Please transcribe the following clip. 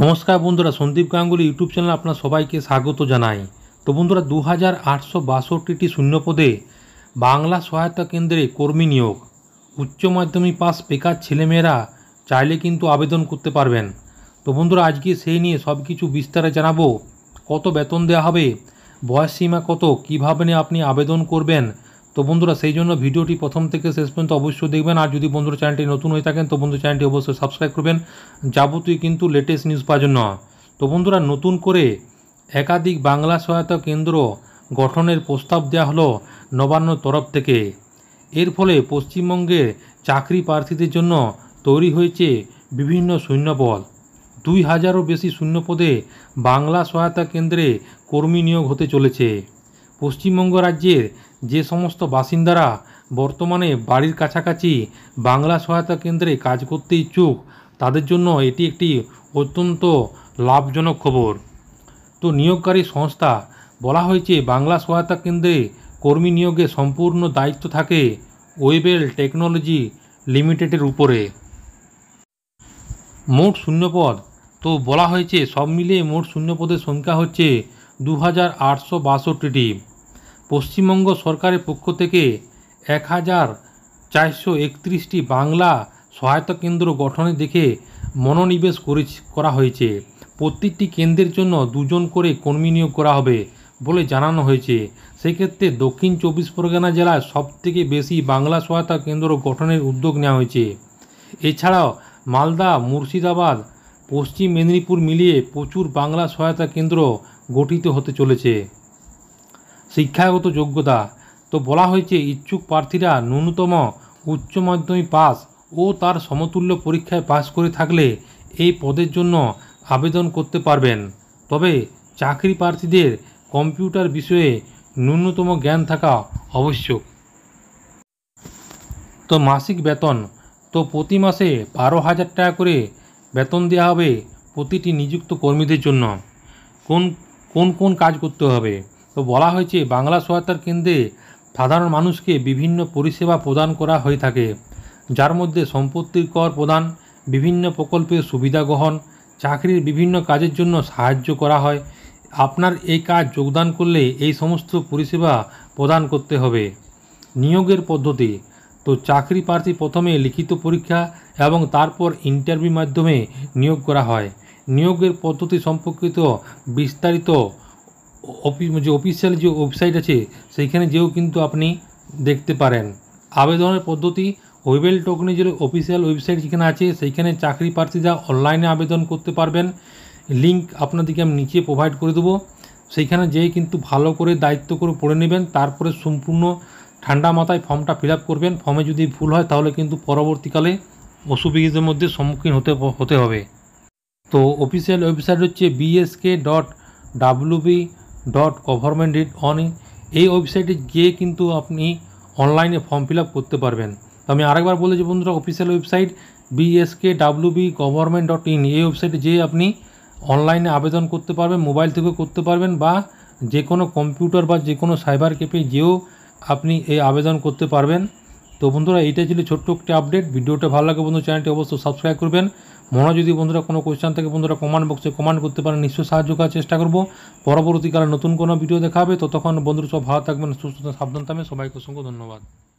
নমস্কার বন্ধুরা, Sandeep Ganguly YouTube channel আপনার সবাইকে স্বাগত জানাই। তো বন্ধুরা, 2862টি শূন্যপদে বাংলা সহায়তা কেন্দ্রে কর্মী নিয়োগ। উচ্চ মাধ্যমিক পাস বেকার ছেলেমেয়েরা চাইলে কিন্তু আবেদন করতে পারবেন। তো বন্ধুরা, আজকে সেই নিয়ে সব কিছু বিস্তারে জানাবো। কত বেতন দেওয়া হবে, বয়স সীমা কত, কীভাবে আপনি আবেদন করবেন। তো বন্ধুরা, সেই জন্য ভিডিওটি প্রথম থেকে শেষ পর্যন্ত অবশ্যই দেখবেন। আর যদি বন্ধুরা চ্যানেলটি নতুন হয়ে থাকেন তো বন্ধু চ্যানেলটি অবশ্যই সাবস্ক্রাইব করবেন যাবতীয় কিন্তু লেটেস্ট নিউজ পাওয়ার জন্য। তো বন্ধুরা, নতুন করে একাধিক বাংলা সহায়তা কেন্দ্র গঠনের প্রস্তাব দেওয়া হলো নবান্ন তরফ থেকে। এর ফলে পশ্চিমবঙ্গের চাকরি প্রার্থীদের জন্য তৈরি হয়েছে বিভিন্ন শূন্যপদ। 2000-এরও বেশি শূন্যপদে বাংলা সহায়তা কেন্দ্রে কর্মী নিয়োগ হতে চলেছে। পশ্চিমবঙ্গ রাজ্যের যে সমস্ত বাসিন্দারা বর্তমানে বাড়ির কাছাকাছি বাংলা সহায়তা কেন্দ্রে কাজ করতে ইচ্ছুক তাদের জন্য এটি একটি অত্যন্ত লাভজনক খবর। তো নিয়োগকারী সংস্থা বলা হয়েছে, বাংলা সহায়তা কেন্দ্রে কর্মী নিয়োগে সম্পূর্ণ দায়িত্ব থাকে ওয়েবেল টেকনোলজি লিমিটেডের উপরে। মোট শূন্যপদ তো বলা হয়েছে, সব মিলিয়ে মোট শূন্যপদের সংখ্যা হচ্ছে 2862টি। পশ্চিমবঙ্গ সরকারের পক্ষ থেকে 1431টি বাংলা সহায়তা কেন্দ্র গঠনের দিকে মনোনিবেশ করা হয়েছে। প্রত্যেকটি কেন্দ্রের জন্য 2 জন করে কর্মী নিয়োগ করা হবে বলে জানানো হয়েছে। সেক্ষেত্রে দক্ষিণ 24 পরগনা জেলায় সবথেকে বেশি বাংলা সহায়তা কেন্দ্র গঠনের উদ্যোগ নেওয়া হয়েছে। এছাড়াও মালদা, মুর্শিদাবাদ, পশ্চিম মেদিনীপুর মিলিয়ে প্রচুর বাংলা সহায়তা কেন্দ্র গঠিত হতে চলেছে। শিক্ষাগত যোগ্যতা তো বলা হয়েছে, ইচ্ছুক প্রার্থীরা ন্যূনতম উচ্চ মাধ্যমিক পাস ও তার সমতুল্য পরীক্ষায় পাস করে থাকলে এই পদের জন্য আবেদন করতে পারবেন। তবে চাকরি প্রার্থীদের কম্পিউটার বিষয়ে ন্যূনতম জ্ঞান থাকা আবশ্যক। তো মাসিক বেতন তো প্রতি মাসে 12,000 টাকা করে বেতন দেওয়া হবে প্রতিটি নিযুক্ত কর্মীদের জন্য। কোন কাজ করতে হবে তো বলা হয়েছে, বাংলা সহায়তার কেন্দ্রে সাধারণ মানুষকে বিভিন্ন পরিষেবা প্রদান করা হয়ে থাকে, যার মধ্যে সম্পত্তির কর প্রদান, বিভিন্ন প্রকল্পের সুবিধা গ্রহণ, চাকরির বিভিন্ন কাজের জন্য সাহায্য করা হয়। আপনার এই কাজ যোগদান করলে এই সমস্ত পরিষেবা প্রদান করতে হবে। নিয়োগের পদ্ধতি তো চাকরি প্রার্থী প্রথমে লিখিত পরীক্ষা এবং তারপর ইন্টারভিউ মাধ্যমে নিয়োগ করা হয়। নিয়োগের পদ্ধতি সম্পর্কিত বিস্তারিত অফিসিয়াল যে ওয়েবসাইট আছে সেইখানে যেও কিন্তু আপনি দেখতে পারেন। আবেদনের পদ্ধতি, ওয়েবেল টেকনোলজির অফিসিয়াল ওয়েবসাইট যেখানে আছে সেইখানে চাকরি প্রার্থীরা অনলাইনে আবেদন করতে পারবেন। লিঙ্ক আপনাদেরকে আমি নিচে প্রোভাইড করে দেবো। সেইখানে যেয়ে কিন্তু ভালো করে দায়িত্ব করে পড়ে নেবেন, তারপরে সম্পূর্ণ ঠান্ডা মাথায় ফর্মটা ফিল আপ করবেন। ফর্মে যদি ভুল হয় তাহলে কিন্তু পরবর্তীকালে অসুবিধার মধ্যে সম্মুখীন হতে হবে। তো অফিসিয়াল ওয়েবসাইট হচ্ছে bsk.wb.government.in। এই ওয়েবসাইটে গিয়ে কিন্তু আপনি অনলাইনে ফর্ম ফিল আপ করতে পারবেন। তো আমি আরেকবার বলেছি বন্ধুরা, অফিসিয়াল ওয়েবসাইট bsk.wb.government.in। এই ওয়েবসাইটে যেয়ে আপনি অনলাইনে আবেদন করতে পারবেন, মোবাইল থেকে করতে পারবেন বা যে কোনো কম্পিউটার বা যে কোনো সাইবার ক্যাফে যেও আপনি এই আবেদন করতে পারবেন। তো বন্ধুরা, এইটা ছিল ছোট্ট একটি আপডেট। ভিডিওটা ভালো লাগে বন্ধু চ্যানেলটি অবশ্যই সাবস্ক্রাইব করবেন। যদি বন্ধুরা কোনো কোয়েশ্চেন থাকে বন্ধুরা কমেন্ট বক্সে কমেন্ট করতে পারেন, নিশ্চয়ই সাহায্য করার চেষ্টা করব। পরবর্তীকালে নতুন কোনো ভিডিও দেখা হবে। ততক্ষণ বন্ধুরা সব ভালো থাকবেন, সুস্থ সাবধান থাকবেন। সবাইকে অসংখ্য ধন্যবাদ।